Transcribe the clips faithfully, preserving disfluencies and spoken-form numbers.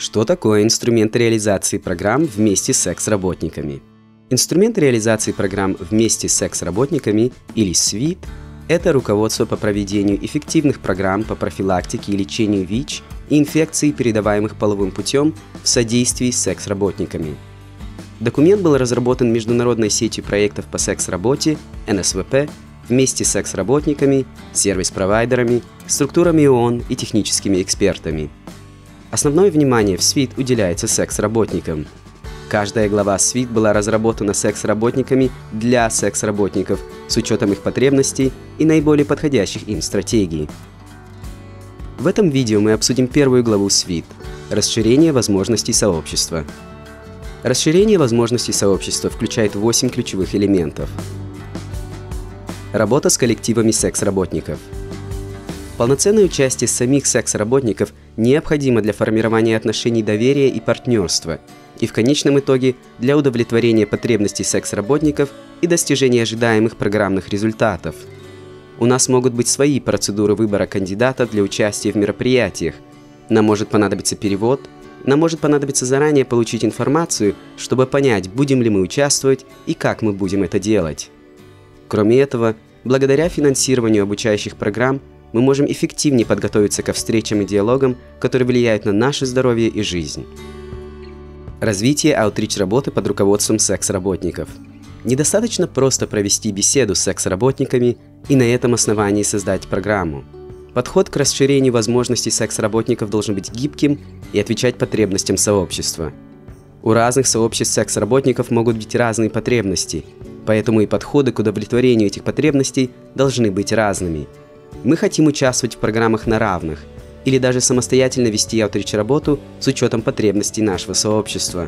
Что такое инструмент реализации программ вместе с секс-работниками? Инструмент реализации программ вместе с секс-работниками, или свит, это руководство по проведению эффективных программ по профилактике и лечению ВИЧ и инфекций, передаваемых половым путем, в содействии с секс-работниками. Документ был разработан международной сетью проектов по секс-работе эн эс вэ пэ вместе с секс-работниками, сервис-провайдерами, структурами ООН и техническими экспертами. Основное внимание в свит уделяется секс-работникам. Каждая глава свит была разработана секс-работниками для секс-работников с учетом их потребностей и наиболее подходящих им стратегий. В этом видео мы обсудим первую главу свит – расширение возможностей сообщества. Расширение возможностей сообщества включает восемь ключевых элементов. Работа с коллективами секс-работников. Полноценное участие самих секс-работников необходимо для формирования отношений доверия и партнерства, и в конечном итоге для удовлетворения потребностей секс-работников и достижения ожидаемых программных результатов. У нас могут быть свои процедуры выбора кандидатов для участия в мероприятиях. Нам может понадобиться перевод, нам может понадобиться заранее получить информацию, чтобы понять, будем ли мы участвовать и как мы будем это делать. Кроме этого, благодаря финансированию обучающих программ, мы можем эффективнее подготовиться ко встречам и диалогам, которые влияют на наше здоровье и жизнь. Развитие аутрич-работы под руководством секс-работников. Недостаточно просто провести беседу с секс-работниками и на этом основании создать программу. Подход к расширению возможностей секс-работников должен быть гибким и отвечать потребностям сообщества. У разных сообществ секс-работников могут быть разные потребности, поэтому и подходы к удовлетворению этих потребностей должны быть разными. Мы хотим участвовать в программах на равных или даже самостоятельно вести аутрич-работу с учетом потребностей нашего сообщества.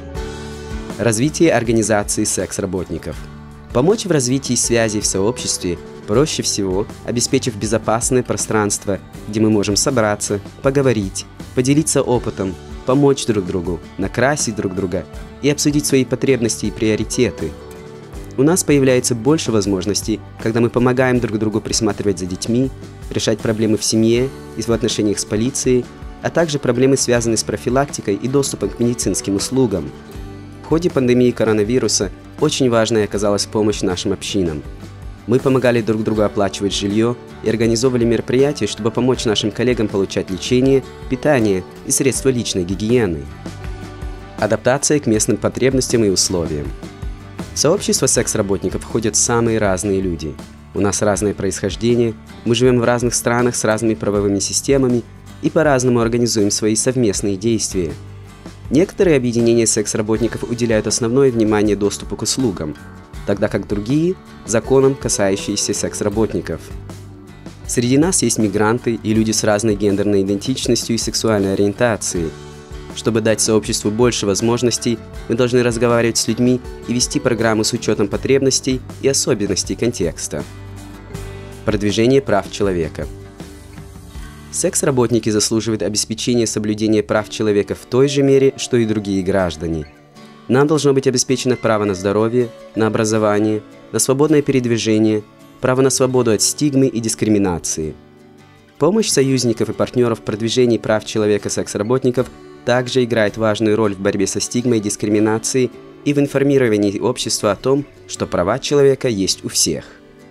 Развитие организации секс-работников. Помочь в развитии связей в сообществе проще всего, обеспечив безопасное пространство, где мы можем собраться, поговорить, поделиться опытом, помочь друг другу, накрасить друг друга и обсудить свои потребности и приоритеты. У нас появляется больше возможностей, когда мы помогаем друг другу присматривать за детьми, решать проблемы в семье и в отношениях с полицией, а также проблемы, связанные с профилактикой и доступом к медицинским услугам. В ходе пандемии коронавируса очень важной оказалась помощь нашим общинам. Мы помогали друг другу оплачивать жилье и организовывали мероприятия, чтобы помочь нашим коллегам получать лечение, питание и средства личной гигиены. Адаптация к местным потребностям и условиям. В сообщество секс-работников входят самые разные люди. У нас разное происхождение, мы живем в разных странах с разными правовыми системами и по-разному организуем свои совместные действия. Некоторые объединения секс-работников уделяют основное внимание доступу к услугам, тогда как другие – законам, касающиеся секс-работников. Среди нас есть мигранты и люди с разной гендерной идентичностью и сексуальной ориентацией. Чтобы дать сообществу больше возможностей, мы должны разговаривать с людьми и вести программы с учетом потребностей и особенностей контекста. Продвижение прав человека. Секс-работники заслуживают обеспечения соблюдения прав человека в той же мере, что и другие граждане. Нам должно быть обеспечено право на здоровье, на образование, на свободное передвижение, право на свободу от стигмы и дискриминации. Помощь союзников и партнеров в продвижении прав человека секс-работников также играет важную роль в борьбе со стигмой и дискриминацией и в информировании общества о том, что права человека есть у всех.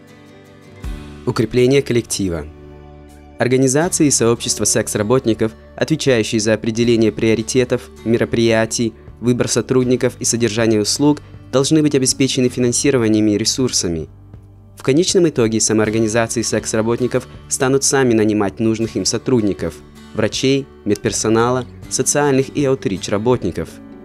Укрепление коллектива. Организации и сообщества секс-работников, отвечающие за определение приоритетов, мероприятий, выбор сотрудников и содержание услуг, должны быть обеспечены финансированием и ресурсами. В конечном итоге самоорганизации секс-работников станут сами нанимать нужных им сотрудников – врачей, медперсонала, социальных и аутрич-работников.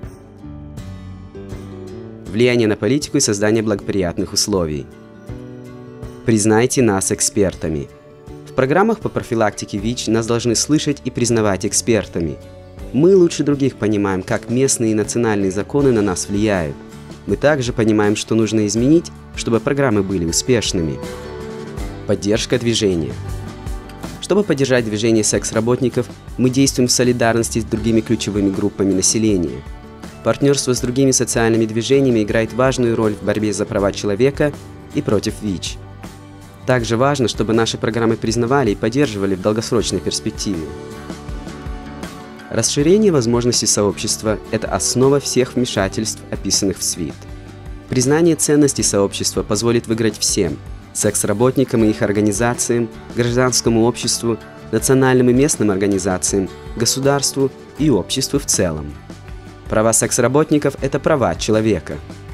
Влияние на политику и создание благоприятных условий. Признайте нас экспертами. В программах по профилактике ВИЧ нас должны слышать и признавать экспертами. Мы лучше других понимаем, как местные и национальные законы на нас влияют. Мы также понимаем, что нужно изменить, чтобы программы были успешными. Поддержка движения. Чтобы поддержать движение секс-работников, мы действуем в солидарности с другими ключевыми группами населения. Партнерство с другими социальными движениями играет важную роль в борьбе за права человека и против ВИЧ. Также важно, чтобы наши программы признавали и поддерживали в долгосрочной перспективе. Расширение возможностей сообщества – это основа всех вмешательств, описанных в СВИД. Признание ценностей сообщества позволит выиграть всем – секс-работникам и их организациям, гражданскому обществу, национальным и местным организациям, государству и обществу в целом. Права секс-работников – это права человека.